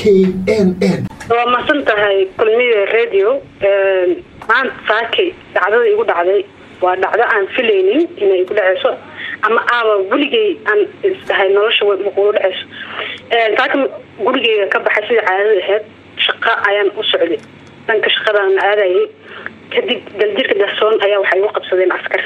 KNN waa masantahay kulmiye radio maanta saakay dhacdada igu dhacday waa dhacdo aan filaynin inay igu dhacayso ama aaba guligay aan istahay nolosha way muqul dhacayso saaka gurigeyga ka baxay sida caadada ahayd shaqo ayaan u socday danka shaqadan aadayay kadib daljirka darsoon ayaa waxay u qabsadeen askar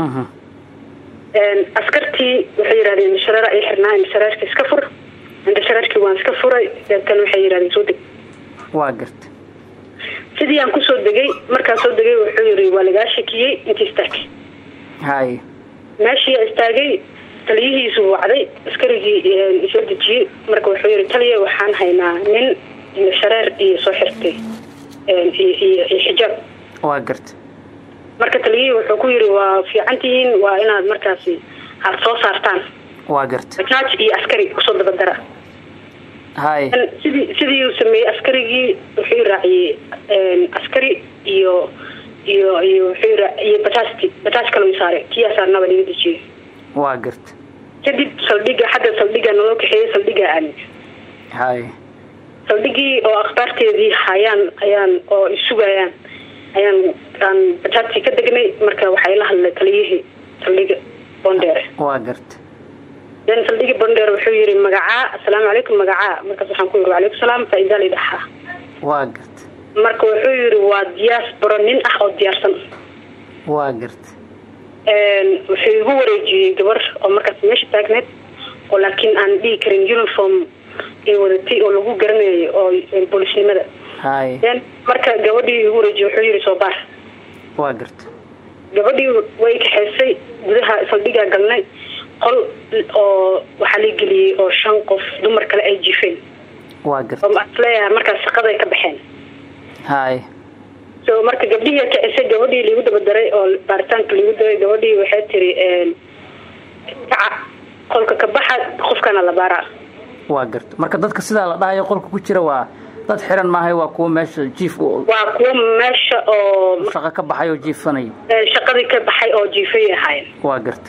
askartii waxay yiraahdeen mishaar ay xirnaan mishaarka iska fur inta shaqadkii waan iska furay dadkan waxay yiraahdeen soo deg waa gart sidii aan ku soo degay markaan soo degay wuxuu yiri waa laga shakiyay intii istaagay hay meeshii istaagay taliyihiisu wacday askarigii soo dejiyay marka wuxuu yiri taliye waxaan haynaa nin mishaar iyo soo xirtay xijaab waa gart marka taliyihii wuxuu ku yiri waa fiicantihiin waa inaad markaasi aad soo saartaan waa gart bajaaj iyo askari kusoo dabadara hay sidii uu sameeyay askarigii wuxuu raaciyay askari iyo wuxuu raaciyay bajaaj kale uu saaray kiyaasana wali dejiyay waa gart kadib saldhiga noo kaxeeyay saldhiga aan hay saldhigii oo akhbaarteedii ayaan oo isugayaan ayaan bajaajti ka degnay marka waxay la hadlay taliyihii saldhiga Bondere waa gart dan saldhiga Bondere wuxuu yiri magaca assalaamu calaykum magaca markaas waxaan ku yiri calaykum salaam faa'iido leedahay waa gart marka wuxuu yiri waa diaspora nin ah oo diyaarsan waa gart wuxuu igu wareejiyay gabar oo markaas meesha taagneed oo laakiin aan dhigi karin uniform ee wadatay oo lagu garanayo oo booliisnimada hay marka gabadhii igu wareejiyay wuxuu yiri soo baar waa gart gabadhii way ka xeesay gudaha saldhiga galnay qol oo waxa la geliyay oo 5 qof dumar kale ay jifeen waa gart oo asleeyahay marka shaqada ka baxeen hay soo marka gabadhii ka xeesay gabadhii lagu dabadaray oo baaritaanka lagu daray gabadhii waxay tiri qolka ka baxa qofkana la baara waa gart marka dadka sida la dhahayo qolka ku jira waa dad xiran maahay waa kuwa meesha jiif waa kuwa meesha oo shaqo ka baxay oo jiifanay shaqadii ka baxay oo jiifay ahayn waa gart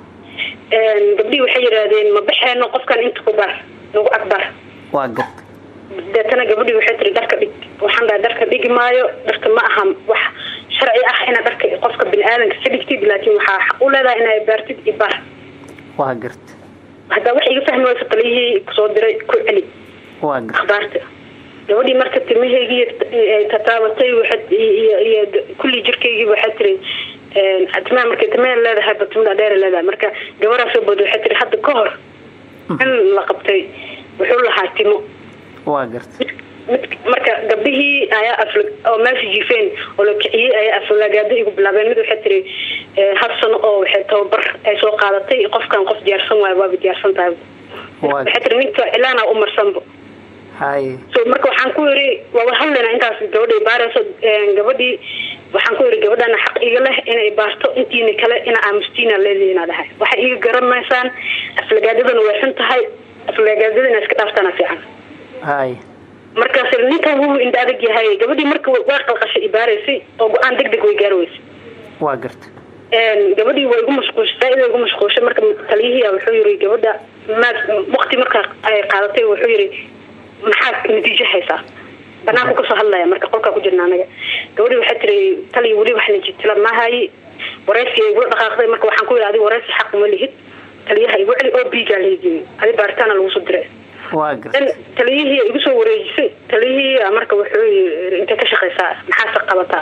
gabdhii waxay yiraahdeen ma baxeeno qofkan inta ku bar ugu akbar waa gart dadana gabadhii waxay tiri dharka dhig waxaan dharka dhigi maayo dharka ma aha wax sharci ah ina dharka qofka bini'aadanka si dhigtid laakiin waxa xaq u leedahay inay baartid ibar waa gart hada wax iga fahmayso taliyihii soo diray ku celi waa gart akhbaarta gabadhii marka timaheegii tataabatay iyo kulli jirkeygii waxay tiri atmaa marka timaha leedahay batumada dheer leedahay marka gabadha soo bood waxay tiri hadda ka hor in la qabtay wuxuu lahaa timo waa gart marka gabdhihii ayaa aflag oo meesha jifeen oo la kiciyay ayaa aflagaada igu bilaabeen mid waxay tiri habsan oo waxay tababar ay soo qaadatay qofkan qof diyaarsan waa diyaarsan tahay waxay tiri ninka ilaana u marsanbo hay soo marka waxaan ku yiri waa hadlana intaas gabadhii baarayso gabadhii waxaan ku yiri gabadhana xaq iga leh inay baarto intiina kale ina aamustina leedahay dhahay waxa iga garamaysaan aflagaadadana way xun tahay aflagaadadana iska dhaaftana fiican hay markaas ninka uu inta adag yahay gabadhii marka waa qalqashay ibaaraysay oo go'aan degdeg way gaarweysay waa gart gabadhii way ugu mashquulshay marka taliyihii wuxuu yiri gabadha waqti marka ay qaadatay wuxuu yiri maxaa natiijo haysaa banaanku ka soo hadlaya marka qolka ku jirna anaga gabadhii waxay tiri taliye wali wax la jitila ma hay waraysi ay ugu dhaqaaqday marka waxaan ku yiraahday waraysi xaq ma lihid taliyaha igu celi oo biiga leeyay adi baartaana lagu soo diray waa gart taliyihii igu soo wareejisay taliyihii marka wuxuu inta ka shaqeysaa maxaa qabataa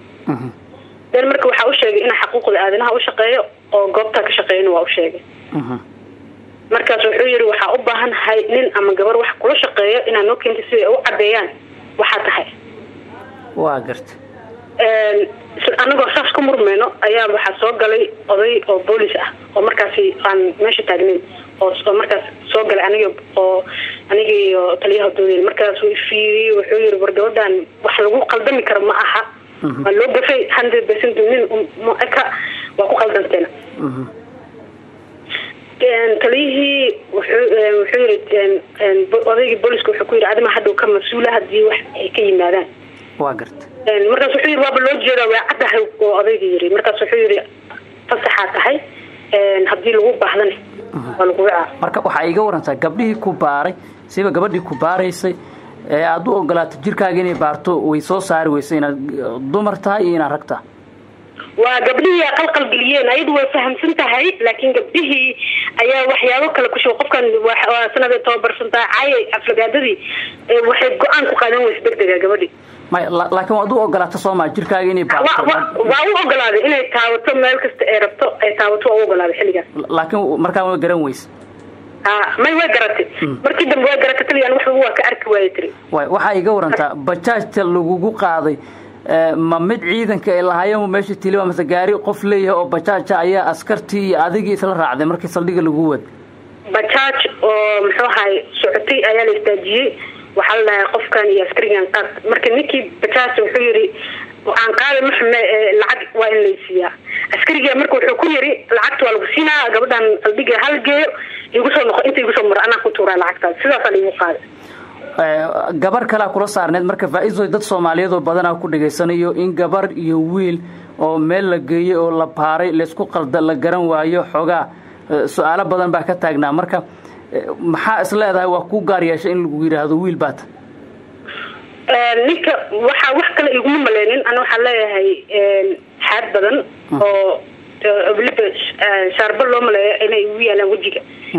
dan marka waxa uu sheegay in xuquuqda aadanaha uu shaqeeyo oo goobta ka shaqeeyna waa uu sheegay markaas wuxuu yiri waxa u baahan hay nin ama gabar wax kula shaqeeyo inaan noo keento si ay u cadeeyaan waxa tahay waa gart anagoo saas ku murmeeno ayaa waxa soo galay oday oo boolis ah oo markaas aan meesha taagnayn oo markaas soo galay aniga iyo taliyaha doodeen markaas uu fiiriyay wuxuu yiri wargabadhan wax lagu qaldami karo ma aha waa loo gafay 100% nin ma aka waa ku qaldanteena taliyihii wuxuu yiri odaygii booliska wuxuu ku yiri adima hadda ka mas'uul hadii wax ay ka yimaadaan waa gart markaas wuxuu yiri waa loo jeedaa waa cadahay oo odaygii yiri markaas wuxuu yiri fasaxa tahay hadii lagu baahdan waa lagu wacaa marka waxa iga warantaa gabdhihii ku baaray siba gabadhii ku baaraysay aad u ogolaato jirkaaga inay baarto way soo saari weyso inaad dumar tahay iyo inaad rag tahay waa gabdhihii qalqal geliyeen ayadu way fahamsan tahay laakiin gabdhihii ayaa waxyaabo kale ku soo qofkan waa sanad tababarsantaa caayay aflagaadadii waxay go'aan ku qaadan weyso degdega gabadhi laakiin waad u ogolaato Soomaali jirkaaga inay baarto waa u ogolaaday inay taawato meel kasta ay rabto ay taawato waa u ogolaaday xilligaas laakiin markaa way garan weyso may way garatay markii dambe way garatay taliyaan wax waa ka arki waayay tiri waxa iga warantaa bajaajta lagugu qaaday ma mid ciidanka ay lahaayeen meesha tiliba ama gaari qof leeyahay oo bajaaja ayaa askartii iyo adigii isla raacday markii saldhiga lagu wad bajaaj oo muxuu ahay socotay ayaa la istaajiyay waxa la qofkan iyo askarigan qaad markii ninkii bajaaj wuxuu yiri aan qaaday maxme lacag waa in la siiyaa askariga markuu wuxuu ku yiri lacagta waa lagu siinaa gabadhan saldhiga hal geeyo igu soo noqo inta igu soo mar ana ku tuuraa lacagta sidaas la igu qaaday gabar kala kula saarneed marka faa'iido dad Soomaaliyeed oo badan ku dhageysanayo in gabar iyo wiil oo meel la geeyay oo la baaray la isku qalda la garan waayo xogaa su'aalo badan baa ka taagnaa marka maxaa isleedahay waa ku gaar yeeshay in lagu yiraahdo wiil baad ninka waxa wax kale igu maleenin ana waxa leeyahay xad badan oo obliba sharba loo maleeyo inay u yaalaan wajiga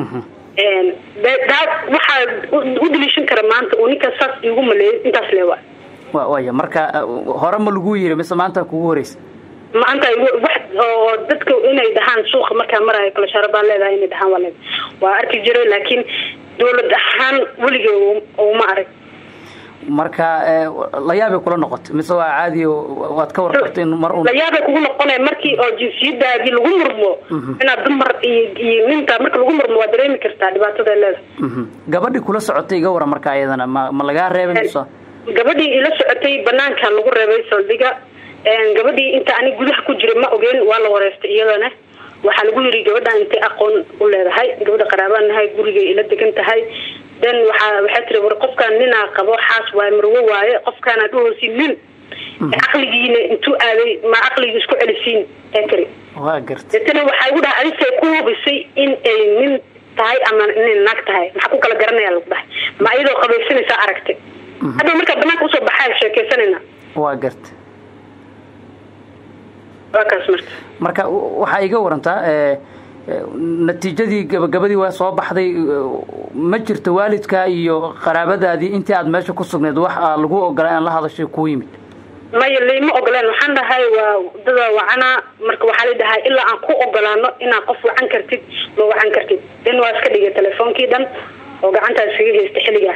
dad waxa u dilishan kara maanta oo ninka saas igu maleeyo intaas leewa waaya marka hore ma lagu yiri mise maanta kugu horeysay maanta wax oo dadka inay dhahaan suuqa marka maray kala sharba leedahay inay dhahaan waa arki jiray laakiin dawlad ahaan waligeed oo ma arag marka la yaab kula noqotay mise waa caadi waad ka warqabtay mar la yaab kugu noqonay markii oo jinsiyadaadi lagu murmo inaad dumar iyo ninta marka lagu murmo waa dareemi kartaa dhibaatada leedahay gabadhi kula socotay iga waran marka ayadana ma laga reebanayso gabadhi ila socotay banaanka lagu reebay saldhiga gabadhi inta ani gudaha ku jiray ma ogeen waa la wareystay iyadana waxa lagu yiri gabadhan inta aqoon u leedahay gabadha qaraabanahay guriga ila degan tahay dan waxa tiri war qofkan nina qabo xaas waa marwo waaye qofkan aad u hoosinin aqligiina intuu aaday ma aqliga isku celisiin ee tiri waa gartay tan waxa ugu dhahay adisay ku hubisay in ay nin tahay ama nin nag tahay waxa ku kala garanaya lagu dhahay ma ayadoo qabaysanaysa aragtay hada marka banaanka usoo baxay sheekeysanayna waa gartay marka waxa iga warantaa natiijadii gabadhii waa soo baxday ma jirto waalidka iyo qaraabadaadii intii aad meesha ku sugneed wax lagu ogolaa in la hadashay ku yimid ma yelay ma ogolaan waxaan dhahay waa dada wacana marka waxa la dhahay ilaa aan ku ogolaano inaa qof wacan kartid ma wacan kartid in waa iska dhigay telefoonkii dhan oo gacantaas isaga haystay xilligaas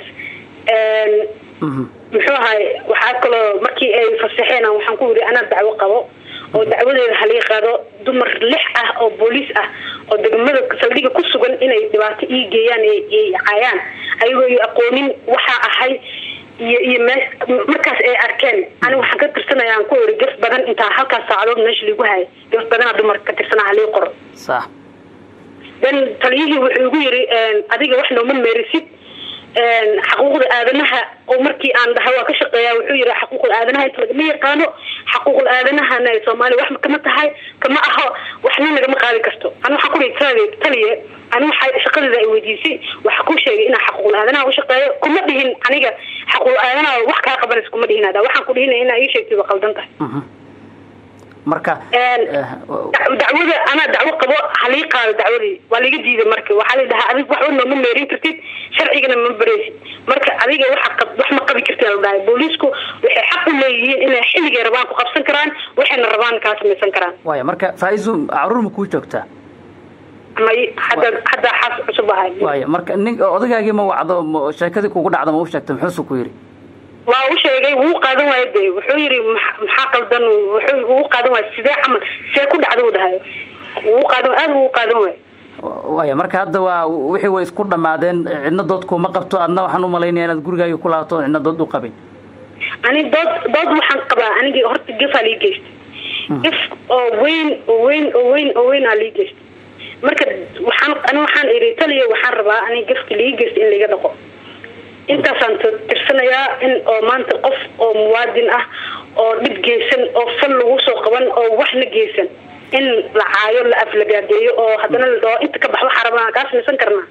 muxuu ahay waxa kaloo markii ay fasaxeen waxaan ku yiri ana dacwo qabo oo dacwadeeda halii qaado dumar 6 ah oo booliis ah oo degmada saldhiga ku sugan inay dhibaato ii geeyaan ay caayaan ayagoo aqoonin waxa ahay iyo markaas ay arkeen ani waxaan ka tirsanayaan ku yiri gaf badan inta halka saacadood meesha lagu hay gaf badan dumar ka tirsanaa halii qor sax dan taliyihii wuxuu ugu yiri adiga wax nooma meerisid حقوق الآدمها أو مركي عن ده واقش قيا وحيرة حقوق الآدمها تلقمية قانو حقوق الآدمها ناي سومالي وحنا كما تهاي كما أهو وحنا نجمع قاري كستو أنا حقول تالي أنا شقل ذا وديسي وحقول شيء إن حقوق الآدمها وش قيا كم بهن أنا حقوق الآدمها وحكا قبل كم بهن هذا وحقول هنا أي شيء تبقى قلدنته marka dacwada ana dacwo qabo xaliiqa dacwadii waa laga diiday markii waxa la dhahaa adiga wax wadno ma meerin kartid sharcigana ma bareesid marka adiga wax ma qabi kartid la dhahay booliisku waxay xaq u leeyihiin inay xilliga rabaan ku qabsan karaan waxayna rabaan ka sameeysan karaan waaya marka faa'iido caruur ma ku joogtaa may hada xas cusub ahay waaya marka nin odagaagii ma wacdo sheekadii kugu dhacdo ma u sheegtay muxuu ku yiri waa u sheegay wuu qaadan waayay wuxuu yiri maxaa qaldan wuxuu qaadan waayay sidee camal see ku dhacdo dhahay wuu qaadan waayay marka hadda waa wixii way isku dhamaadeen cidna doodku ma qabto adna waxaan u maleynayaa inaad gurigaaga ku laato cidna dood u qabin ani dood waxaan qabaa aniga horta gafa lii geystay if oo weyn ali geystay marka waxaan iri taliye waxaan rabaa aniga gafka lii geystay in laga dhaqo inta santo tirsanaya in oo maanta qof oo muwaadin ah oo dib geysan oo fal lagu soo qaban oo wax la geysan in la caayo la aflagaadeeyo oo hadana inta ka baxo xarabana ka sameeysan karna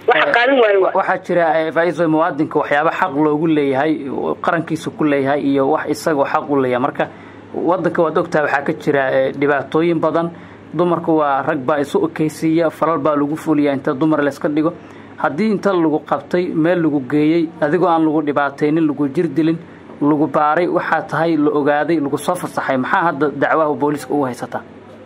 waxa qaadan waayo waxa jira faa'iido muwaadinka waxyaabo xaq loogu leeyahay qarankiisa ku leeyahay iyo wax isaga xaq u leeyahay marka wadanka wad ogtahay waxa ka jira dhibaatooyin badan dumarku waa rag baa isu okeysiya falal baa lagu fuliyaa inta dumar la iska dhigo haddii inta lagu qabtay meel lagu geeyay adigoo aan lagu dhibaateynin lagu jirdilin lagu baaray waxa tahay la ogaaday lagu soo fasaxay maxaa hadda dacwada booliska u haysata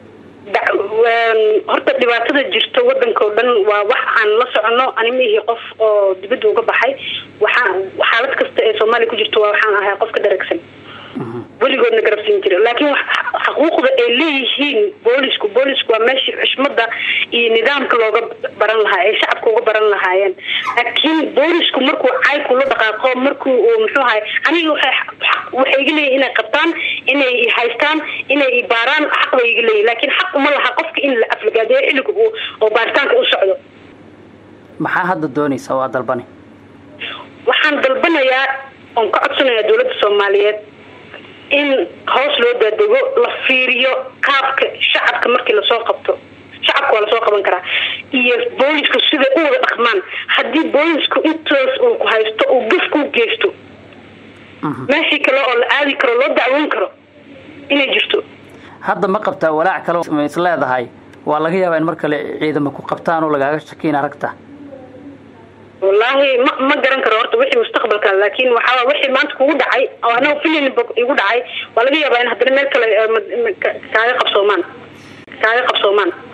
horta dhibaatada jirto wadanka oo dhan waa wax aan la socono animihii qof oo dibadda uga baxay xaalad kasta ee Soomaaliya ku jirto waxaan ahay qof ka daragsan weligoodna garabsan jira laakiin xuquuqda ay leeyihiin boolisku waa meeshii xushmada iyo nidaamka looga baran lahaa ee shacabka uga baran lahaayeen laakiin boolisku markuu caay kula dhaqaaqo markuu muxuu ahay aniga waxay iga leeyihiin inay qabtaan inay haystaan inay baaraan xaq bay iga leeyihiin laakiin xaq uma laha qofka in la aflagaadeeyo xilliga oo baaritaanka u socdo maxaa hadda doonaysaa waa dalbani waxaan dalbanayaa oo ka codsanayaa dawladda Soomaaliyeed in hoos loo daadego la fiiriyo qaabka shacabka markii la soo qabto shacabku la soo qaban karaa iyo boolisku sida uu wada dhaqmaan hadii boolisku intaas uu ku haysto oo gafku geysto meeshii kale oo la aadi karo loo dacwoon karo inay jirto hadda ma qabtaa walaac kale oo is leedahay waa laga yaabaa in mar kale ciidamo ku qabtaan oo lagaaga shakiin aragta والله ما قرن كره horta wixii mustaqbalka laakiin waxa wixii maanta kugu dhacay oo anoo filin igu dhacay walaga yaabaa in hadana meel kale kaaga qabsoomaan